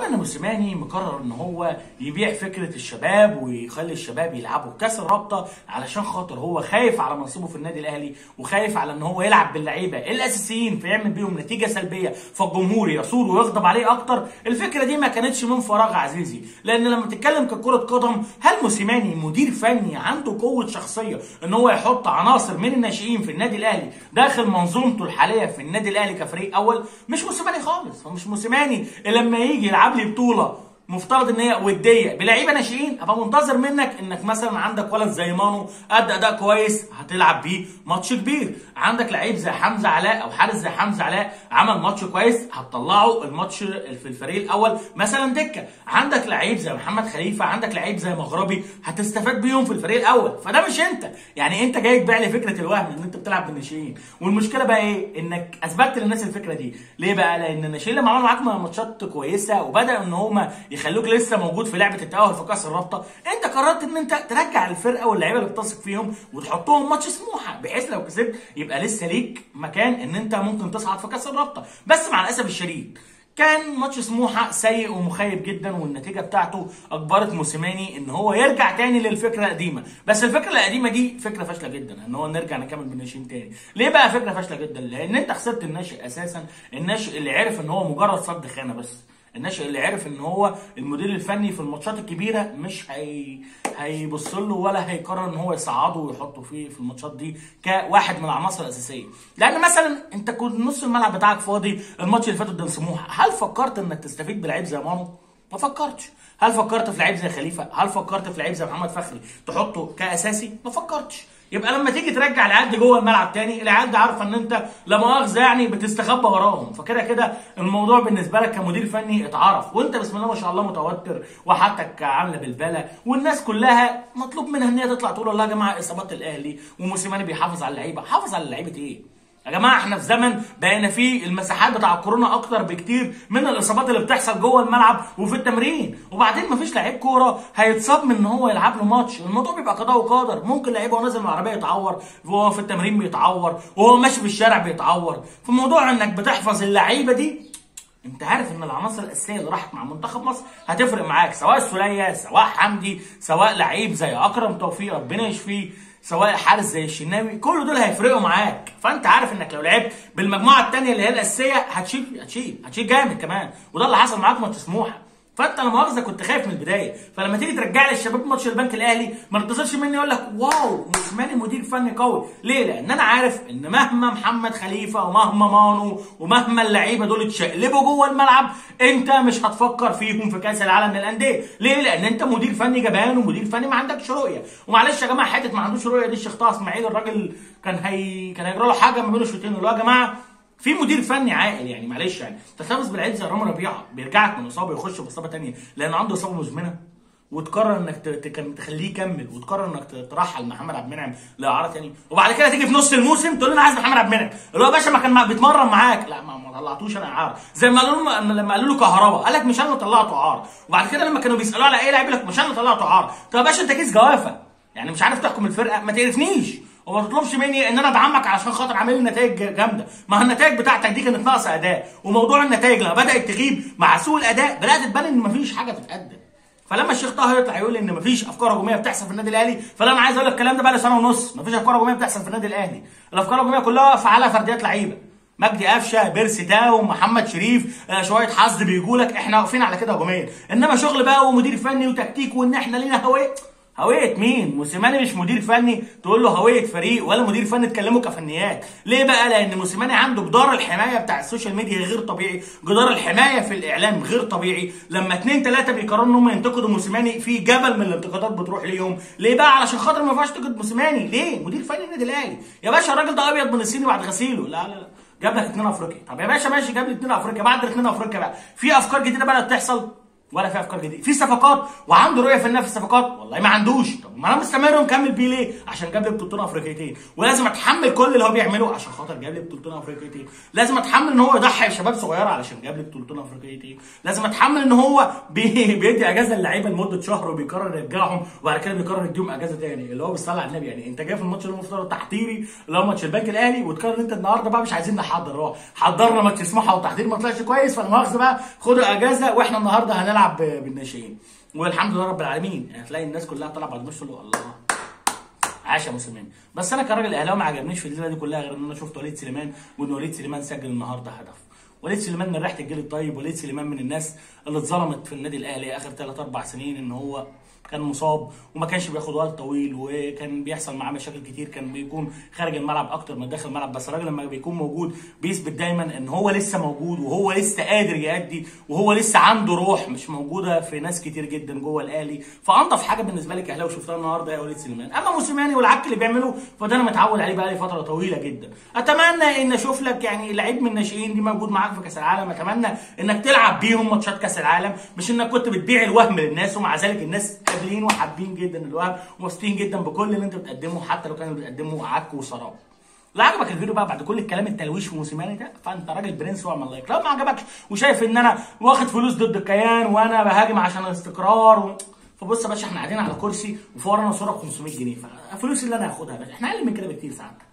ان موسيماني مقرر ان هو يبيع فكره الشباب ويخلي الشباب يلعبوا كاس الرابطه علشان خاطر هو خايف على منصبه في النادي الاهلي وخايف على ان هو يلعب باللعيبه الاساسيين فيعمل بيهم نتيجه سلبيه فالجمهور يثور ويغضب عليه اكتر. الفكره دي ما كانتش من فراغ عزيزي، لان لما تتكلم ككره قدم هل موسيماني مدير فني عنده قوه شخصيه ان هو يحط عناصر من الناشئين في النادي الاهلي داخل منظومته الحاليه في النادي الاهلي كفريق اول؟ مش موسيماني خالص. هو مش موسيماني لما يجي يلعب لي بطوله مفترض ان هي وديه بلعيبه ناشئين ابقى منتظر منك انك مثلا عندك ولد زي مانو ادى اداء كويس هتلعب بيه ماتش كبير، عندك لعيب زي حمزه علاء او حارس زي حمزه علاء عمل ماتش كويس هتطلعه الماتش في الفريق الاول مثلا دكه، عندك لعيب زي محمد خليفه، عندك لعيب زي مغربي هتستفاد بيهم في الفريق الاول. فده مش انت، يعني انت جاي تبيع لي فكره الوهم ان انت بتلعب بالناشئين. والمشكله بقى ايه؟ انك اثبتت للناس الفكره دي. ليه بقى؟ لان الناشئين لما عملوا معاك ماتشات كويسه وبداوا ان هم يخلوك لسه موجود في لعبه التاهل في كاس الرابطه، انت قررت ان انت ترجع الفرقه واللعيبه اللي بتثق فيهم وتحطهم ماتش سموحه بحيث لو كسبت يبقى لسه ليك مكان ان انت ممكن تصعد في كاس الرابطه. بس مع الاسف الشديد كان ماتش سموحه سيء ومخيب جدا، والنتيجه بتاعته اجبرت موسيماني ان هو يرجع تاني للفكره القديمه. بس الفكره القديمه دي فكره فاشله جدا ان هو نرجع نكمل بالناشئين تاني. ليه بقى فكره فاشله جدا؟ لان انت خسرت الناشئ اساسا، الناشئ اللي عرف ان هو مجرد صد خانه بس، الناشئ اللي عرف ان هو المدير الفني في الماتشات الكبيره مش هيبص له ولا هيقرر ان هو يصعده ويحطه في الماتشات دي كواحد من العناصر الاساسيه. لان مثلا انت كنت نص الملعب بتاعك فاضي الماتش اللي فات قدام سموحه، هل فكرت انك تستفيد بلعيب زي مانو؟ ما فكرتش. هل فكرت في لعيب زي خليفه؟ هل فكرت في لعيب زي محمد فخري تحطه كاساسي؟ ما فكرتش. يبقى لما تيجي ترجع العيال دي جوه الملعب تاني، العيال دي عارفه ان انت لا مؤاخذه يعني بتستخبى وراهم، فكده كده الموضوع بالنسبه لك كمدير فني اتعرف، وانت بسم الله ما شاء الله متوتر وحالتك عامله بالبله، والناس كلها مطلوب منها ان هي تطلع تقول والله يا جماعه اصابات الاهلي وموسيماني بيحافظ على اللعيبه. حافظ على اللعيبه ايه؟ يا جماعه احنا في زمن بقينا فيه المساحات بتاع الكورونا اكتر بكتير من الاصابات اللي بتحصل جوه الملعب وفي التمرين، وبعدين مفيش لعيب كوره هيتصاب من ان هو يلعب له ماتش، الموضوع بيبقى قضاء وقدر. ممكن لعيب وهو نازل من العربيه يتعور، وهو في التمرين بيتعور، وهو ماشي في الشارع بيتعور. فموضوع انك بتحفظ اللعيبه دي، انت عارف ان العناصر الاساسيه اللي راحت مع منتخب مصر هتفرق معاك، سواء السوليه، سواء حمدي، سواء لعيب زي اكرم توفيق ربنا يشفيه، سواء حارس زي الشناوي، كل دول هيفرقوا معاك. فانت عارف انك لو لعبت بالمجموعه الثانيه اللي هي الاساسيه هتشيل جامد كمان، وده اللي حصل معاك ماتش سموحه. فانت لا مؤاخذه كنت خايف من البدايه، فلما تيجي ترجع لي الشباب ماتش البنك الاهلي ما تنتظرش مني يقول لك واو موسيماني مدير فني قوي. ليه؟ لان انا عارف ان مهما محمد خليفه ومهما مانو ومهما اللعيبه دول اتشقلبوا جوه الملعب انت مش هتفكر فيهم في كاس العالم للانديه. ليه؟ لان انت مدير فني جبان ومدير فني ما عندكش رؤيه. ومعلش يا جماعه حته ما عندوش رؤيه دي الشيخ طه اسماعيل الراجل كان هيجرى له حاجه ما بين الشوطين. يقول له يا جماعه في مدير فني عاقل، يعني معلش يعني تحتفظ بالعيد زي رامي ربيعه بيرجعك من اصابه يخش في اصابه ثانيه لان عنده اصابه مزمنه، وتقرر انك تخليه يكمل، وتقرر انك ترحل محمد عبد المنعم لاعاره ثاني، وبعد كده تيجي في نص الموسم تقول لي انا عايز محمد عبد المنعم اللي هو يا باشا ما كان بيتمرن معاك. لا ما طلعتوش انا اعاره، زي ما قالوا له كهربا قال لك مش انا اللي طلعته اعاره، وبعد كده لما كانوا بيسالوه على اي لاعب يقول لك مش انا اللي طلعته اعاره. طب يا باشا انت كيس جوافه، يعني مش عارف تحكم الفرقه؟ ما تقرفنيش وما تطلبش مني ان انا ادعمك عشان خاطر عامل لي نتائج جامده. ما النتائج بتاعتك دي كانت ناقصه اداء، وموضوع النتائج لما بدات تغيب مع سوء الاداء بدات تبان ان مفيش حاجه تتقدم. فلما الشيخ طه يطلع يقول ان مفيش افكار هجوميه بتحصل في النادي الاهلي، فلا انا عايز اقول لك الكلام ده بقى له سنه ونص، مفيش افكار هجوميه بتحصل في النادي الاهلي. الافكار الهجوميه كلها فعالها فرديات لعيبه، مجدي قفشه، بيرسي تاو، محمد شريف، شويه حظ بيجوا لك، احنا واقفين على كده هجوميا. انما شغل بقى ومدير فني وتكتيك وان احنا لينا هوية مين؟ موسيماني مش مدير فني تقول له هوية فريق، ولا مدير فني تكلمه كفنيات. ليه بقى؟ لأن موسيماني عنده جدار الحماية بتاع السوشيال ميديا غير طبيعي، جدار الحماية في الإعلام غير طبيعي. لما 2 3 بيقرروا إن هم ينتقدوا موسيماني في جبل من الانتقادات بتروح ليهم. ليه بقى؟ علشان خاطر ما ينفعش تنتقد موسيماني. ليه؟ مدير فني النادي الأهلي. يا باشا الراجل ده أبيض من الصيني بعد غسيله. لا جاب لك 2 أفريقيا. طب يا باشا ماشي جاب لي 2 أفريقيا، بعد 2 أفريقيا بقى في أفكار جديدة بدأت تحصل. ولا في افكار جديده. في صفقات وعنده رؤيه فنيه في الصفقات؟ والله ما عندوش. طب ما انا مستمر ومكمل بيه ليه؟ عشان جاب لي بطولتين افريقيتين، ولازم اتحمل كل اللي هو بيعمله عشان خاطر جاب لي بطولتين افريقيتين. لازم اتحمل ان هو يضحي بشباب صغيره علشان جاب لي بطولتين افريقيتين. لازم اتحمل ان هو بيدي اجازه للعيبه لمده شهر وبيقرر يرجعهم وبعد كده بيقرر يديهم اجازه تاني، اللي هو بالصلاه على النبي. يعني انت جاي في الماتش اللي المفترض تحضيري اللي هو ماتش البنك الاهلي وتقرر انت النهارده بقى مش عايزين نحضر، هو حضرنا ماتش سموحه والتحضير ما طلعش كويس فلا مؤاخذه بقى خدوا اجازه واحنا النهارده هنلعب بالناشئين. والحمد لله رب العالمين هتلاقي الناس كلها طالعه بعد الماتش تقول الله عاش يا موسيماني. بس انا كراجل اهلاوي ما عجبنيش في الليله دي كلها غير ان انا شفت وليد سليمان، وان وليد سليمان سجل النهارده هدف. وليد سليمان من ريحه الجيل الطيب، وليد سليمان من الناس اللي اتظلمت في النادي الاهلي اخر 3 4 سنين، ان هو كان مصاب وما كانش بياخد وقت طويل وكان بيحصل معاه مشاكل كتير، كان بيكون خارج الملعب اكتر من داخل الملعب. بس الراجل لما بيكون موجود بيثبت دايما ان هو لسه موجود وهو لسه قادر يأدي وهو لسه عنده روح مش موجوده في ناس كتير جدا جوه الاهلي. فانضف حاجه بالنسبه لي كاهلاوي شفتها النهارده يا وليد سليمان. اما موسيماني والعك اللي بيعمله فده انا متعود عليه بقالي فتره طويله جدا. اتمنى ان اشوف لك يعني لعيب من الناشئين دي موجود معاك في كاس العالم، اتمنى انك تلعب بيهم ماتشات كاس العالم، مش انك كنت بتبيع الوهم للناس ومع ذلك الناس قابلين وحابين جدا الوهم ومبسوطين جدا بكل اللي انت بتقدمه حتى لو كانوا بتقدموا عك وسراب. لو عجبك الفيديو بقى بعد كل الكلام التلويش في موسيماني ده فانت راجل برنس واعمل لايك. لو ما عجبكش وشايف ان انا واخد فلوس ضد الكيان وانا بهاجم عشان الاستقرار فبص يا باشا احنا قاعدين على كرسي وفي ورانا صوره ب 500 جنيه، فالفلوس اللي انا هاخدها احنا اقل من كده بكتير ساعات.